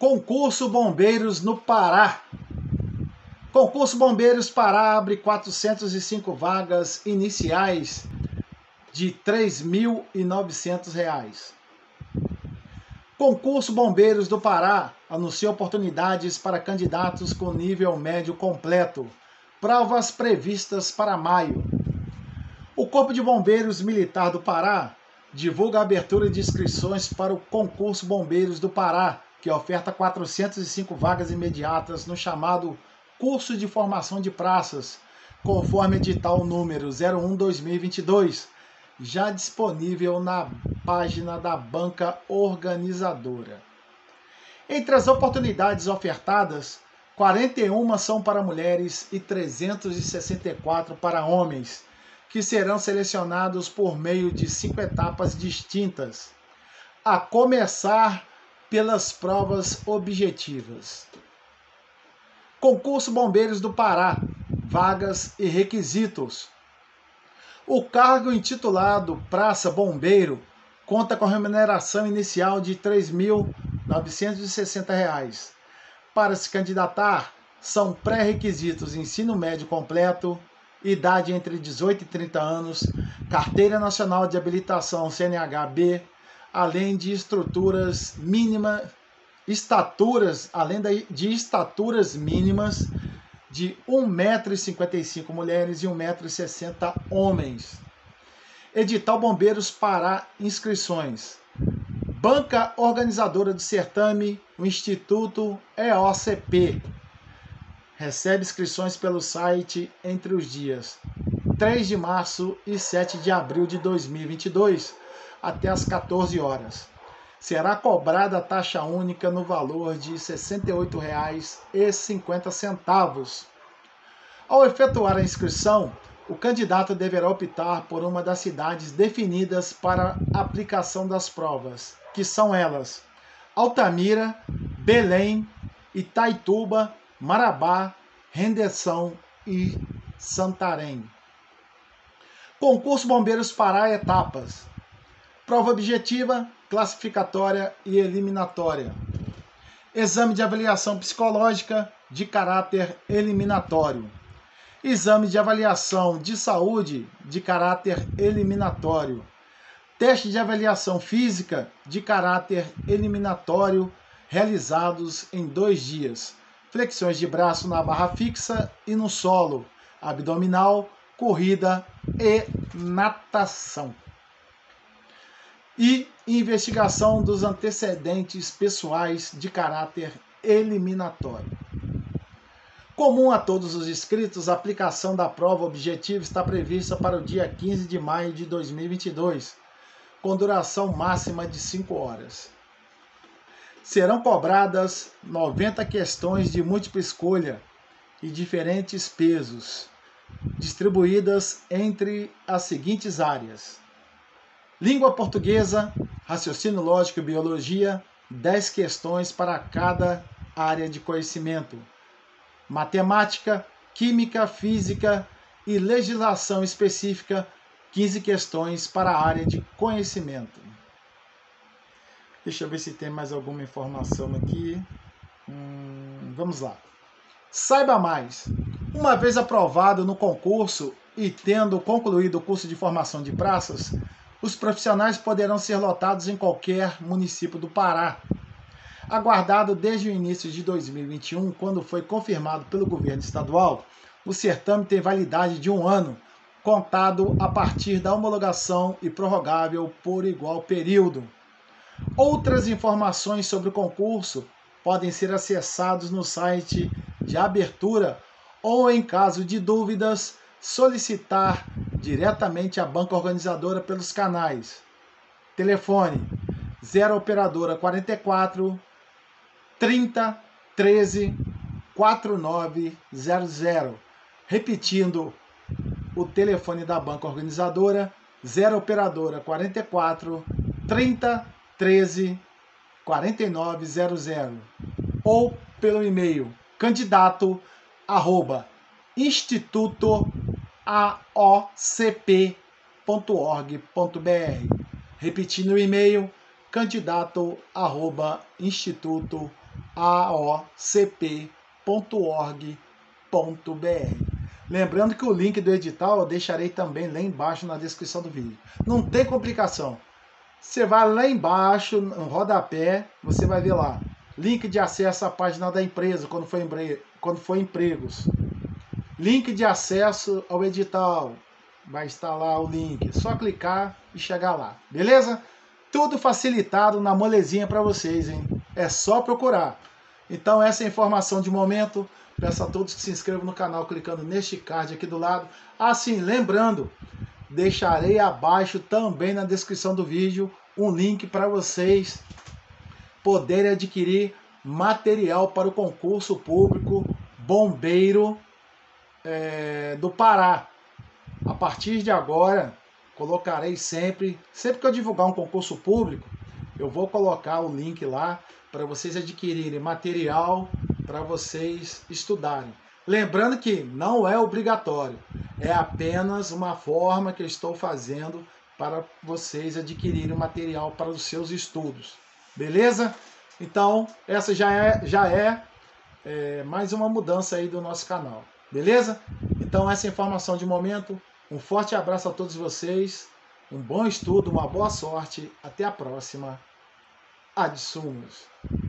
Concurso Bombeiros no Pará. Concurso Bombeiros Pará abre 405 vagas iniciais de R$ 3.900. Concurso Bombeiros do Pará anuncia oportunidades para candidatos com nível médio completo. Provas previstas para maio. O Corpo de Bombeiros Militar do Pará divulga a abertura de inscrições para o Concurso Bombeiros do Pará, que oferta 405 vagas imediatas no chamado Curso de Formação de Praças, conforme edital número 01/2022, já disponível na página da banca organizadora. Entre as oportunidades ofertadas, 41 são para mulheres e 364 para homens, que serão selecionados por meio de 5 etapas distintas, a começar pelas provas objetivas. Concurso Bombeiros do Pará, vagas e requisitos. O cargo intitulado Praça Bombeiro conta com remuneração inicial de R$ 3.960. Para se candidatar, são pré-requisitos ensino médio completo, idade entre 18 e 30 anos, Carteira Nacional de Habilitação CNH-B, além de estaturas mínimas de 1,55 m mulheres e 1,60 m homens. Edital Bombeiros Pará Inscrições. Banca organizadora do certame, o Instituto EOCP. Recebe inscrições pelo site entre os dias 3 de março e 7 de abril de 2022, até às 14 horas. Será cobrada a taxa única no valor de R$ 68,50. Ao efetuar a inscrição, o candidato deverá optar por uma das cidades definidas para a aplicação das provas, que são elas: Altamira, Belém, Itaituba, Marabá, Rendeção e Santarém. Concurso Bombeiros Pará etapas. Prova objetiva, classificatória e eliminatória. Exame de avaliação psicológica de caráter eliminatório. Exame de avaliação de saúde de caráter eliminatório. Teste de avaliação física de caráter eliminatório realizados em 2 dias. Flexões de braço na barra fixa e no solo, abdominal, corrida e natação. E investigação dos antecedentes pessoais de caráter eliminatório. Comum a todos os inscritos, a aplicação da prova objetiva está prevista para o dia 15 de maio de 2022, com duração máxima de 5 horas. Serão cobradas 90 questões de múltipla escolha e diferentes pesos, distribuídas entre as seguintes áreas: língua portuguesa, raciocínio lógico e biologia, 10 questões para cada área de conhecimento. Matemática, química, física e legislação específica, 15 questões para a área de conhecimento. Deixa eu ver se tem mais alguma informação aqui. Vamos lá. Saiba mais. Uma vez aprovado no concurso e tendo concluído o curso de formação de praças, os profissionais poderão ser lotados em qualquer município do Pará. Aguardado desde o início de 2021, quando foi confirmado pelo governo estadual, o certame tem validade de 1 ano, contado a partir da homologação e prorrogável por igual período. Outras informações sobre o concurso podem ser acessados no site de abertura ou, em caso de dúvidas, solicitar diretamente a banca organizadora pelos canais. Telefone 0 operadora 44 30 13 4900. Repetindo o telefone da banca organizadora 0 operadora 44 30 13 4900 ou pelo e-mail candidato@institutoaocp.org.br. Repetindo o e-mail candidato@institutoaocp.org.br. Lembrando que o link do edital eu deixarei também lá embaixo na descrição do vídeo. Não tem complicação. Você vai lá embaixo, no rodapé, você vai ver lá. Link de acesso à página da empresa quando for empregos. Link de acesso ao edital. Vai estar lá o link. É só clicar e chegar lá. Beleza? Tudo facilitado na molezinha para vocês, hein? É só procurar. Então essa é a informação de momento. Peço a todos que se inscrevam no canal clicando neste card aqui do lado. Assim, lembrando, deixarei abaixo também na descrição do vídeo um link para vocês poderem adquirir material para o concurso público bombeiro do Pará. A partir de agora, colocarei sempre que eu divulgar um concurso público, eu vou colocar o link lá para vocês adquirirem material para vocês estudarem. Lembrando que não é obrigatório, é apenas uma forma que eu estou fazendo para vocês adquirirem material para os seus estudos. Beleza? Então, essa já é mais uma mudança aí do nosso canal. Beleza? Então, essa é a informação de momento. Um forte abraço a todos vocês. Um bom estudo, uma boa sorte. Até a próxima. Adsumos.